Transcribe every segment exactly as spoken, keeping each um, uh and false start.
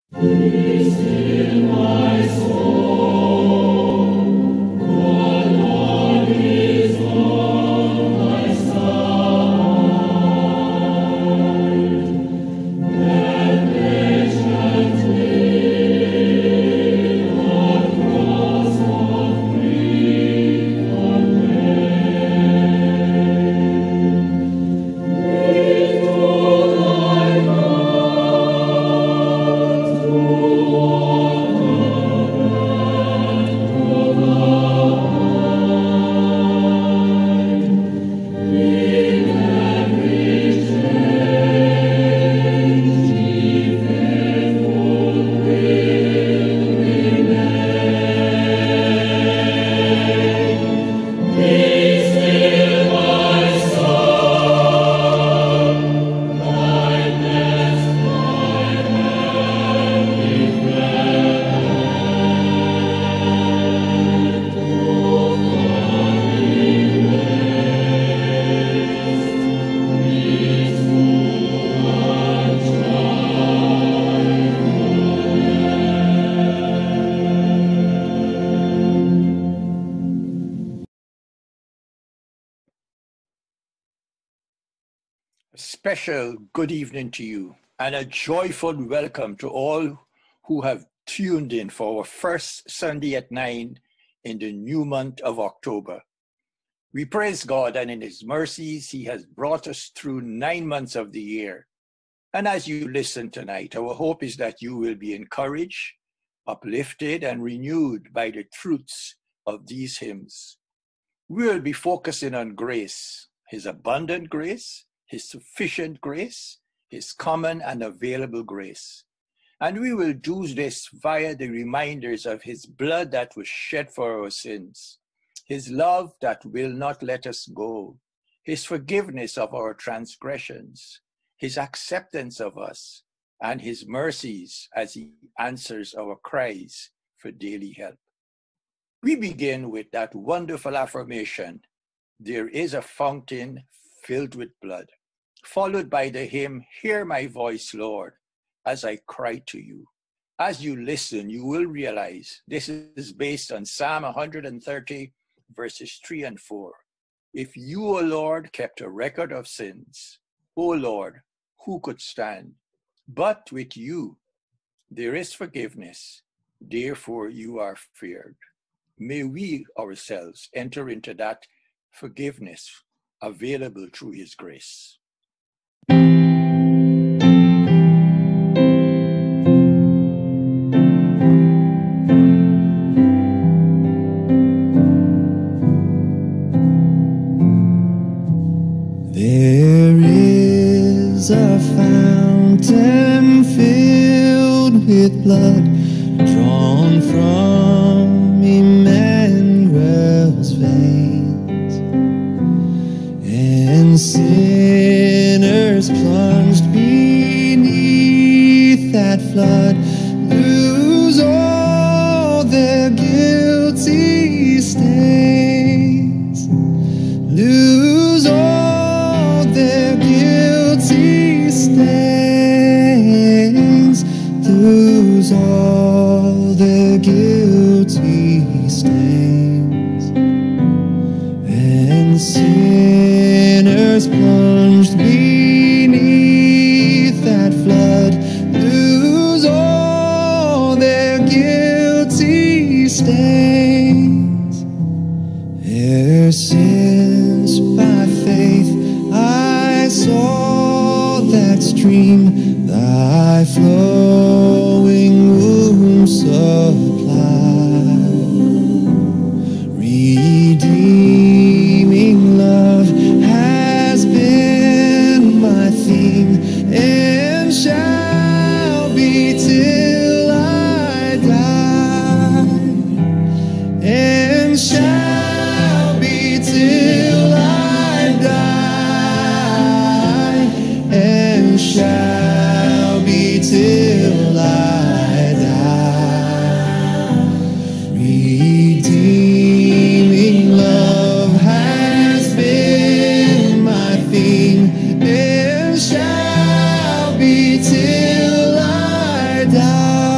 Peace in my soul, for Lord is on my side. Then patiently the cross of grief Lead to thy God, to Special good evening to you and a joyful welcome to all who have tuned in for our first Sunday at nine in the new month of October. We praise God, and in His mercies, He has brought us through nine months of the year. And as you listen tonight, our hope is that you will be encouraged, uplifted, and renewed by the truths of these hymns. We will be focusing on grace, His abundant grace, His sufficient grace, His common and available grace. And we will do this via the reminders of His blood that was shed for our sins, His love that will not let us go, His forgiveness of our transgressions, His acceptance of us, and His mercies as He answers our cries for daily help. We begin with that wonderful affirmation, "There is a fountain filled with blood," followed by the hymn, "Hear my voice, Lord, as I cry to you." As you listen, you will realize this is based on Psalm one hundred thirty, verses three and four. If you, O Lord, kept a record of sins, O Lord, who could stand? But with you there is forgiveness, therefore you are feared. May we ourselves enter into that forgiveness available through His grace. There is a fountain filled with blood, drawn from Emmanuel's veins, and sinners plunged beneath that flood lose all their guilty stains, lose all their guilty stains, lose all their guilty stains, and sinners plunged beneath that flood lose all their guilty stains. Their sins by faith I saw that stream, thy flowing womb supply. Redeeming love has been my theme, and shall be till I die, and shall be till I die, and shall be till I die. Redeeming love has been my theme, and shall be till I die.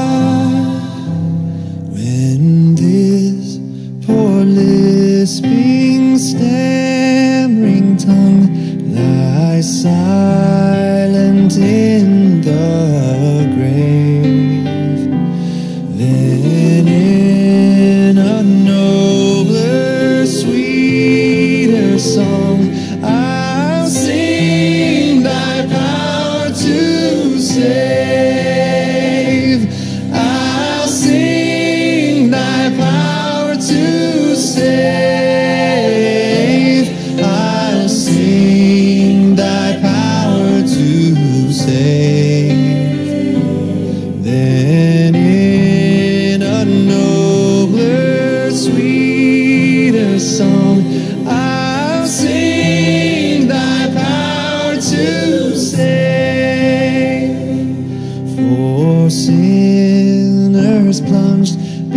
Poor sinners plunged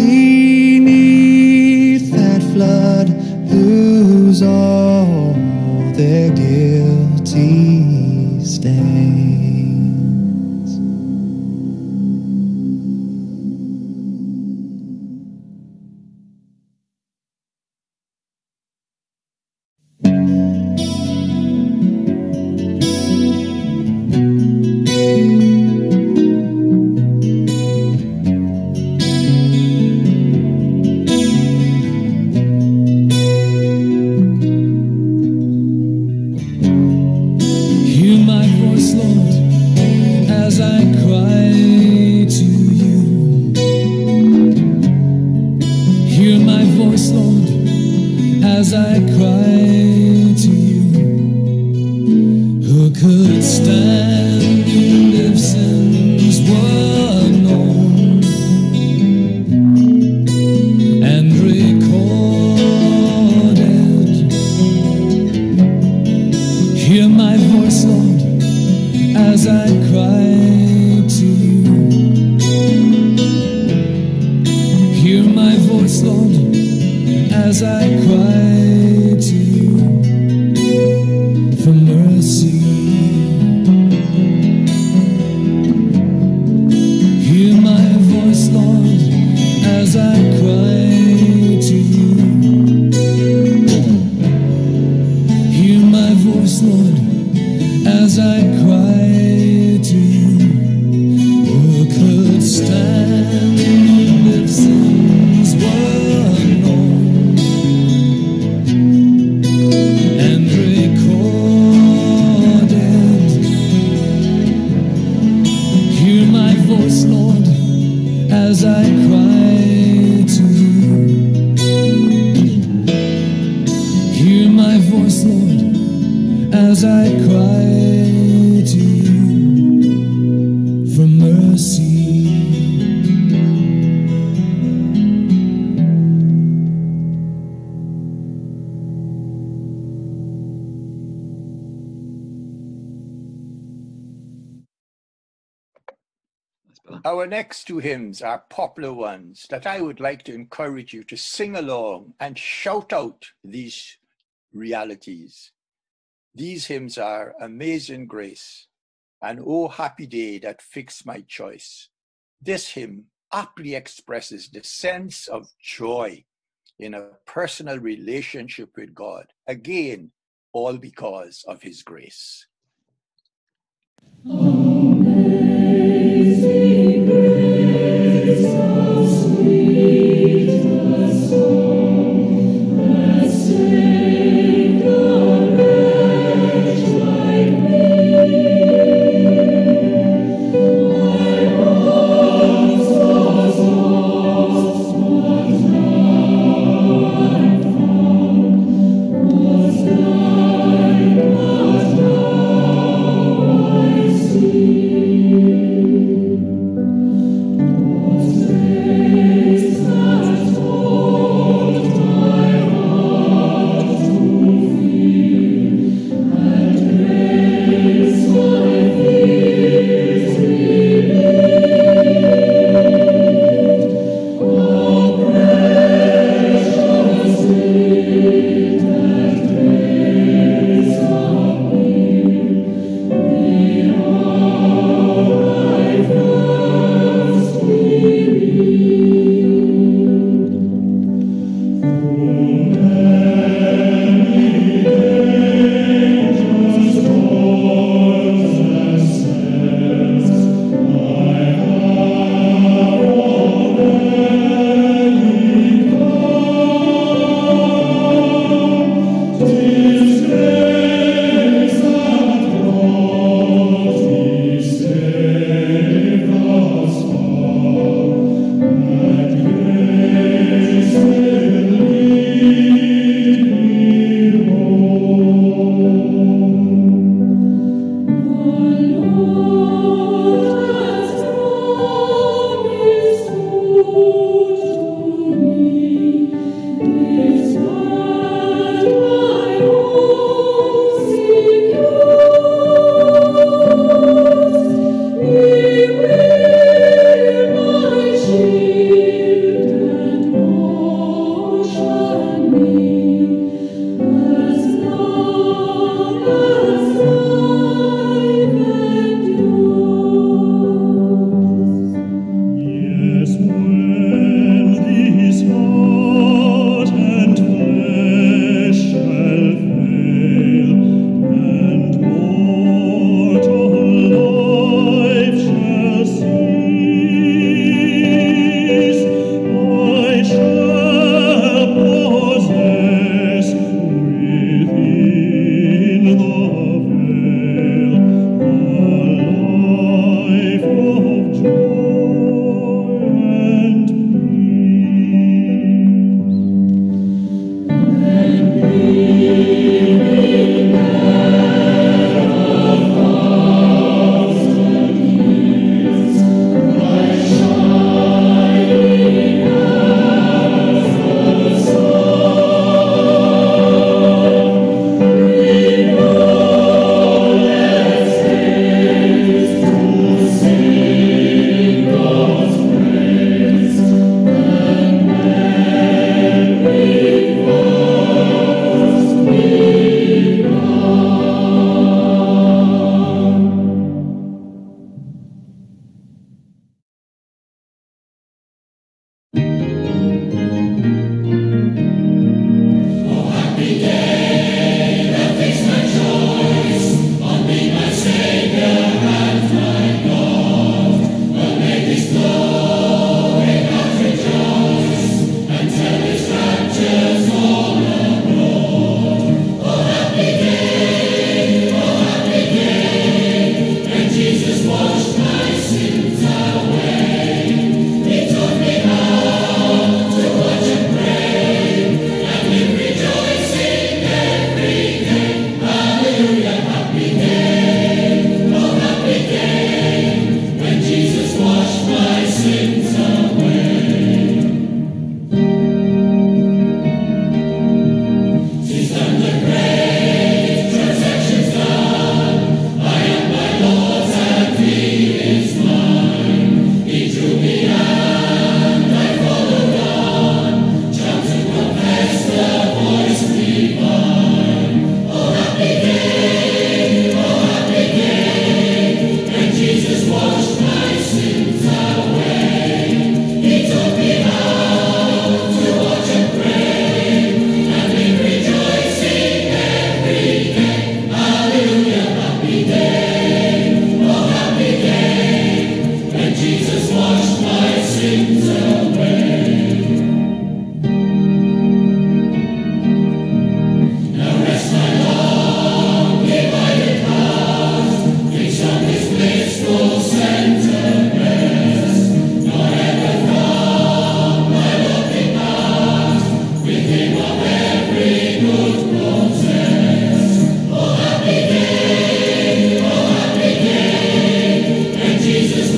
beneath that flood lose all their guilty stains. Hear my voice, Lord, as I cry to you. Hear my voice, Lord, as I cry to you. Who could stand if sins were known and recorded? Hear my voice, Lord, as I cry to you. Hear my voice, Lord, as I cry to you for mercy. Hear my voice, Lord, as I cry to you. Hear my voice, Lord, as I cry to you. Who could stand if sins were known and recorded? Hear my voice, Lord, as I cry to you. Hear my voice, Lord, as I cry to you for mercy. Our next two hymns are popular ones that I would like to encourage you to sing along and shout out these realities. These hymns are Amazing Grace and Oh Happy Day That Fixed My Choice. This hymn aptly expresses the sense of joy in a personal relationship with God. Again, all because of his grace. Amazing grace, how sweet the song that saved a wretch like me. My once was lost, but now I'm found. Was blind, but now I see.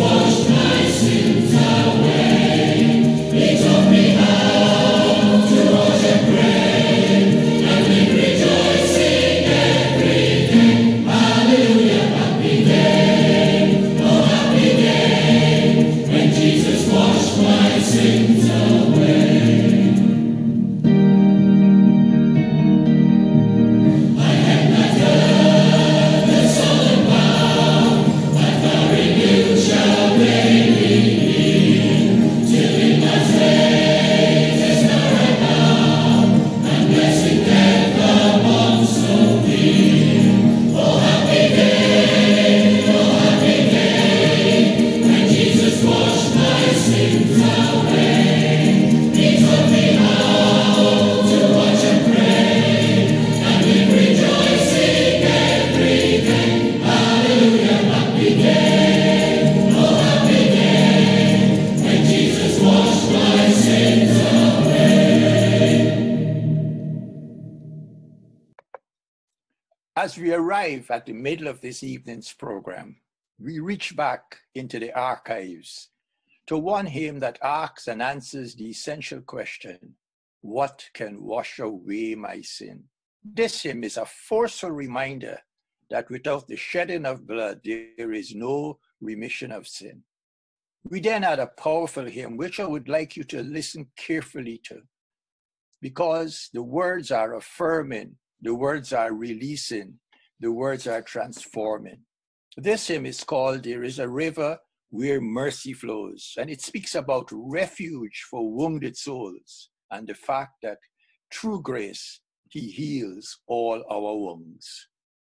As we arrive at the middle of this evening's program, we reach back into the archives to one hymn that asks and answers the essential question, what can wash away my sin? This hymn is a forceful reminder that without the shedding of blood, there is no remission of sin. We then had a powerful hymn, which I would like you to listen carefully to, because the words are affirming, the words are releasing, the words are transforming. This hymn is called There is a River Where Mercy Flows, and it speaks about refuge for wounded souls and the fact that through grace, he heals all our wounds.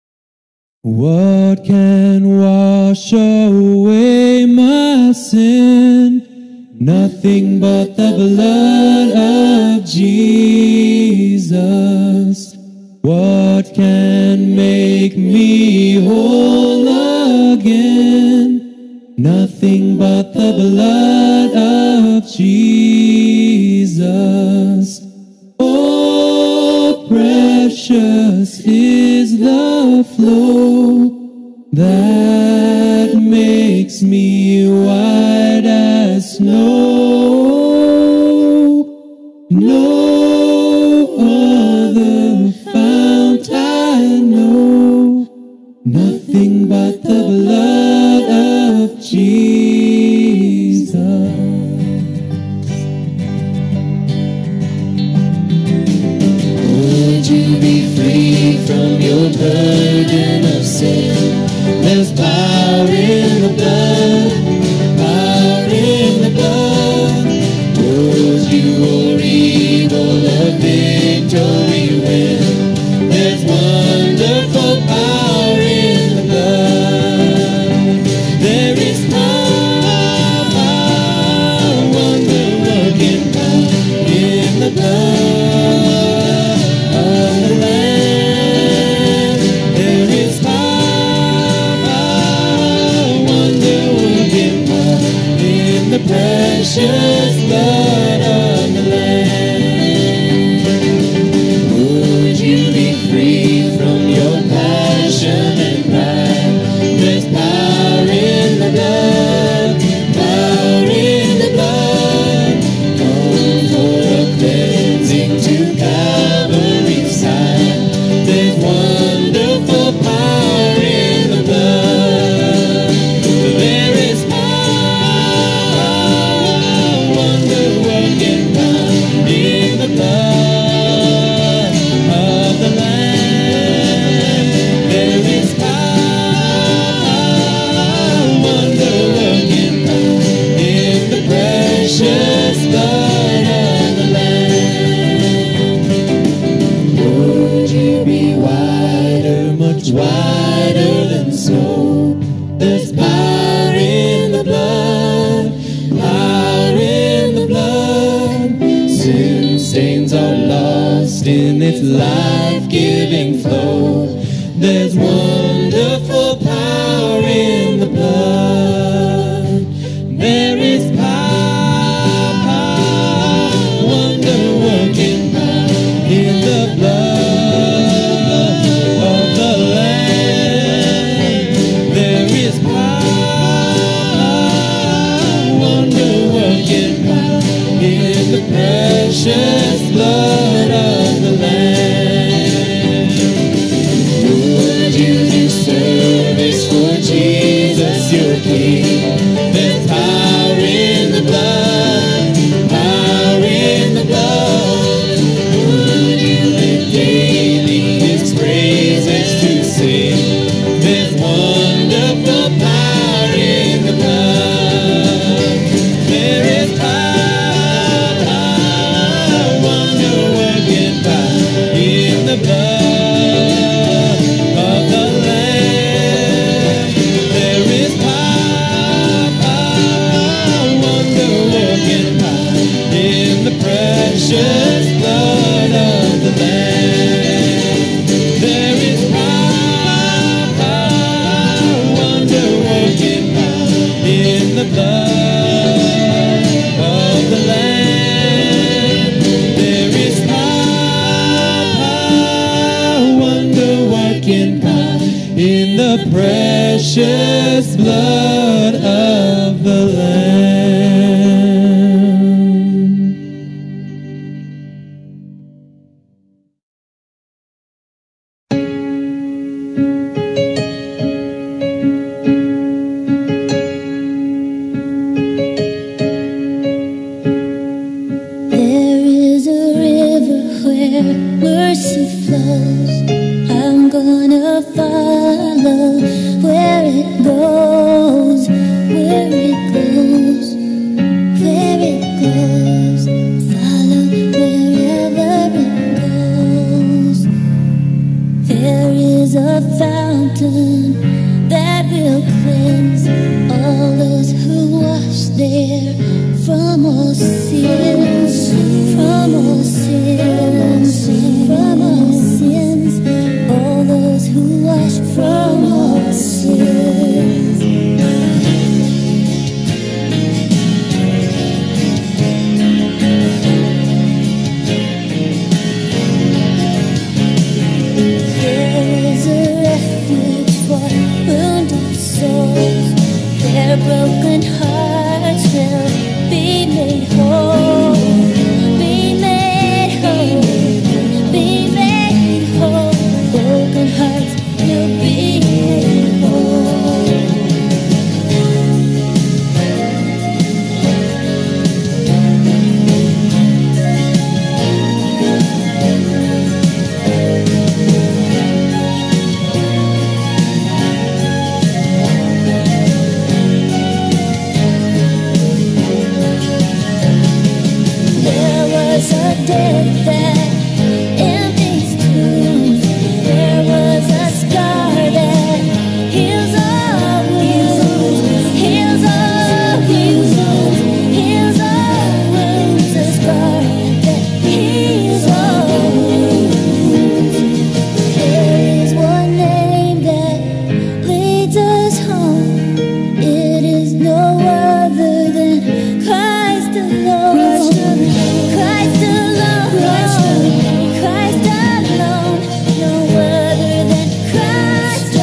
What can wash away my sin? Nothing but the blood of Jesus. What can make me whole again? Nothing but the blood of Jesus. Oh, precious is the flow that makes me white as snow. No other fount I know, nothing but the blood of Jesus. Would you be free from your burden of sin? There's power in the blood, power in the blood. Would you or evil a victory win? There's wonderful power in the blood. There is power, wonder-working power in the blood of the Lamb. There is power, wonder-working power in the precious blood of the Lamb. Would you be free from your passion and pride? There's power in the blood, power in the blood. Come for a cleansing to Calvary's side. There's wonderful power in the blood. There is power, wonder-working power in the blood of the Lamb. There is power, wonder-working power in the precious blood of the Lamb. Would you be whiter, much whiter than snow? There's power in the blood, power in the blood. Sin stains are lost in its life-giving flow. There's wonderful power in the blood. There is power, wonder-working power in the blood of the Lamb. There is power, precious blood of the Lamb. There is a river where mercy flows. I'm gonna follow where it goes, where it goes, where it goes. Follow wherever it goes. There is a fountain that will cleanse all those who wash there from all sins, from all sins, from all sins. All those who wash from all sins. There is a refuge for wounded souls. Their broken hearts will be made whole, be made whole, be made whole. Broken hearts will be made whole. There was a death that empties tombs. There was a scar that heals all wounds, heals all wounds, heals all wounds. A scar that heals all wounds. There is one name that leads us home. It is no other than Christ alone. Christ alone, Christ alone, no other than Christ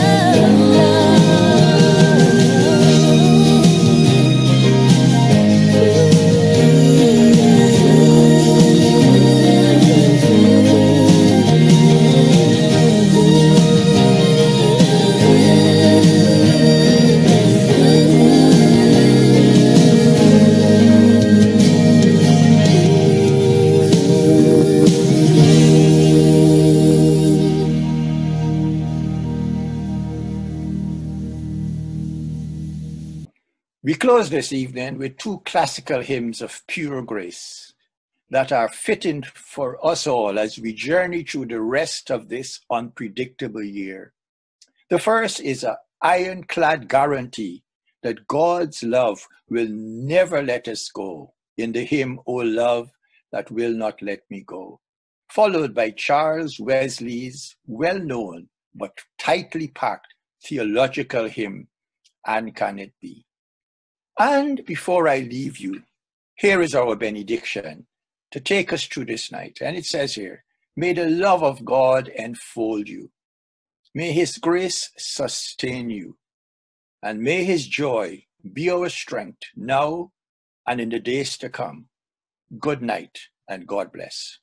We close this evening with two classical hymns of pure grace that are fitting for us all as we journey through the rest of this unpredictable year. The first is an ironclad guarantee that God's love will never let us go in the hymn, O Love That Will Not Let Me Go, followed by Charles Wesley's well-known but tightly packed theological hymn, And Can It Be? And before I leave you, here is our benediction to take us through this night. And it says here, may the love of God enfold you. May his grace sustain you. And may his joy be our strength now and in the days to come. Good night and God bless.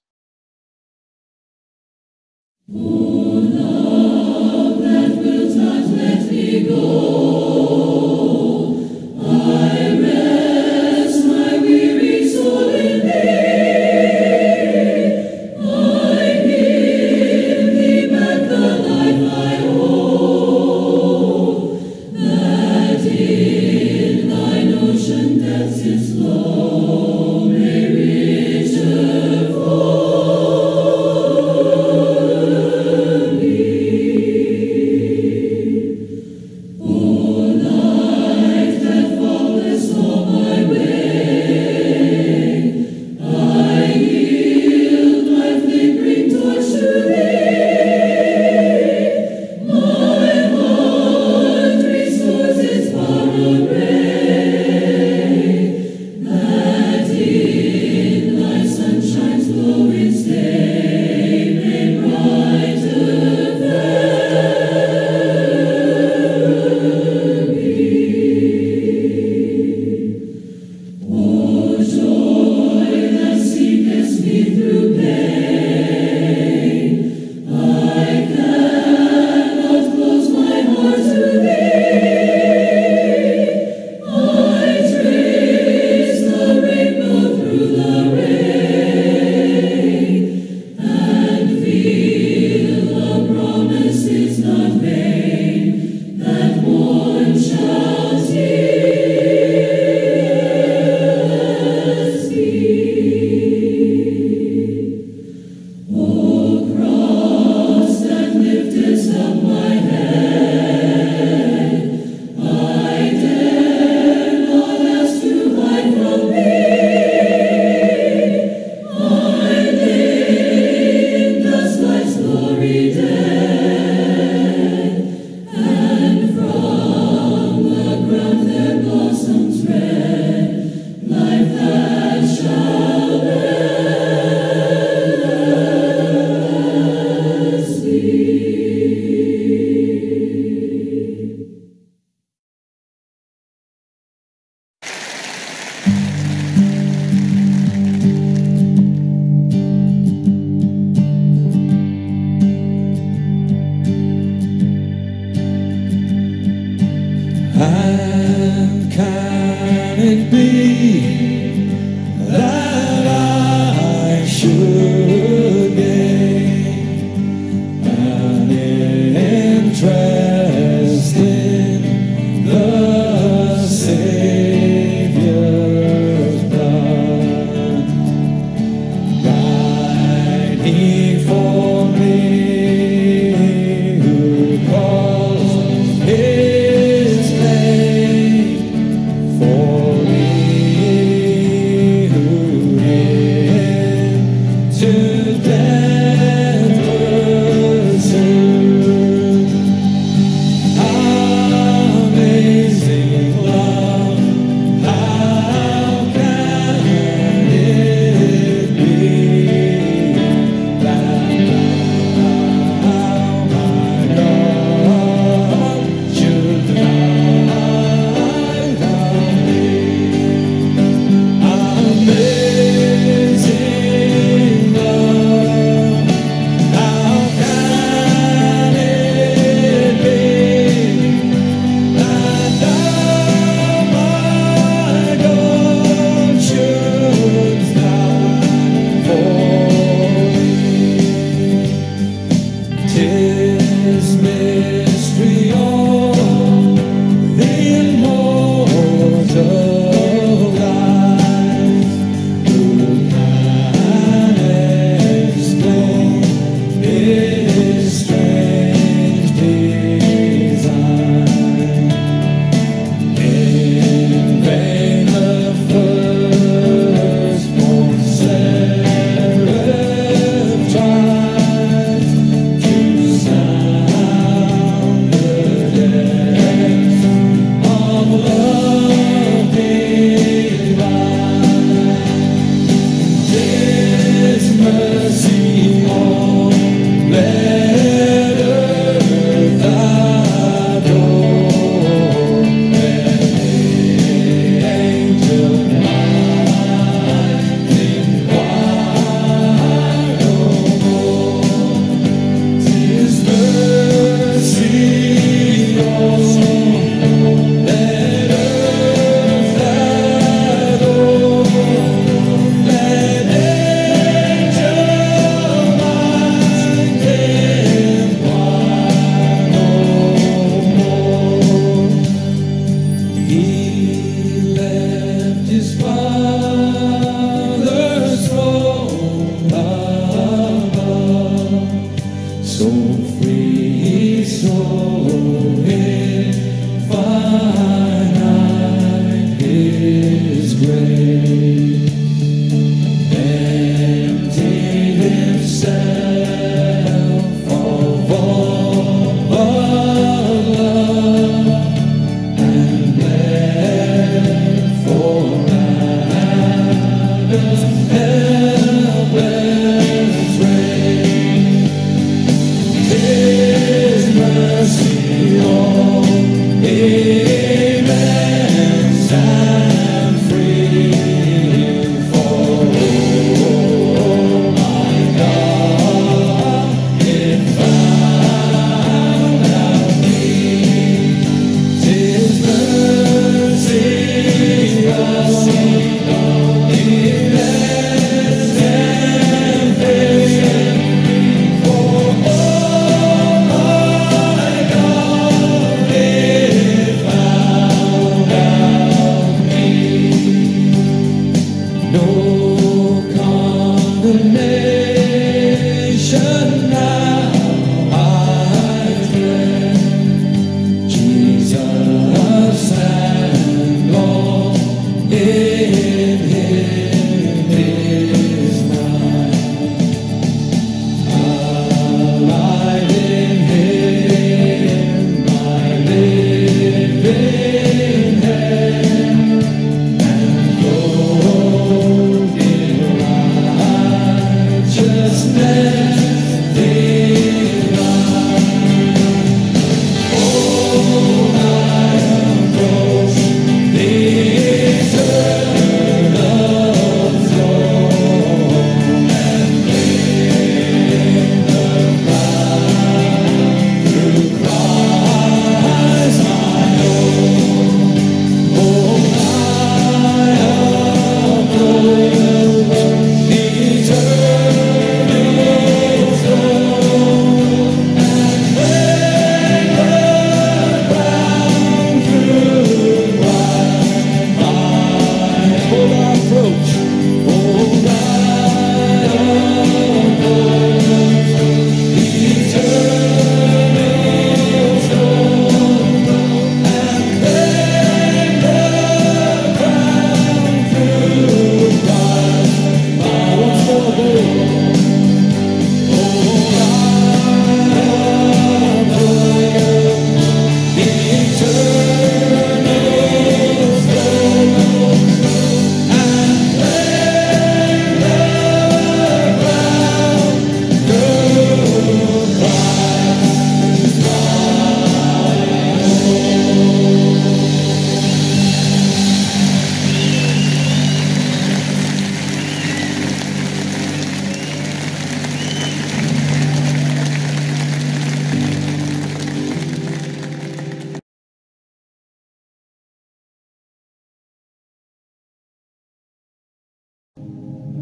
O love that will not let me go, I rest my weary soul in thee. I give thee back the life I owe, that in thine ocean depths its flow may richer for me. Oh, it be that I should gain an interest in the Savior's blood? Died He for me, who caused His pain, for me who into death pursued. Amazing love, how can it be that thou, my God, should die for me? Amazing love, how can it be that thou, my God, shouldst die for me? 'Tis mystery of the immortal life. Who can explain His strange design? In vain the firstborn seraph tries to sound the depths of love divine. 'Tis mercy on let earth adore, let angel minds inquire no more. 'Tis mercy on let earth adore, let angel minds inquire no more. He left His Father's throne above, so free, so infinite His grace. Emptied Himself of all but love, and bled for Adam's helpless race. 'Tis mercy on immense and free,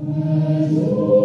As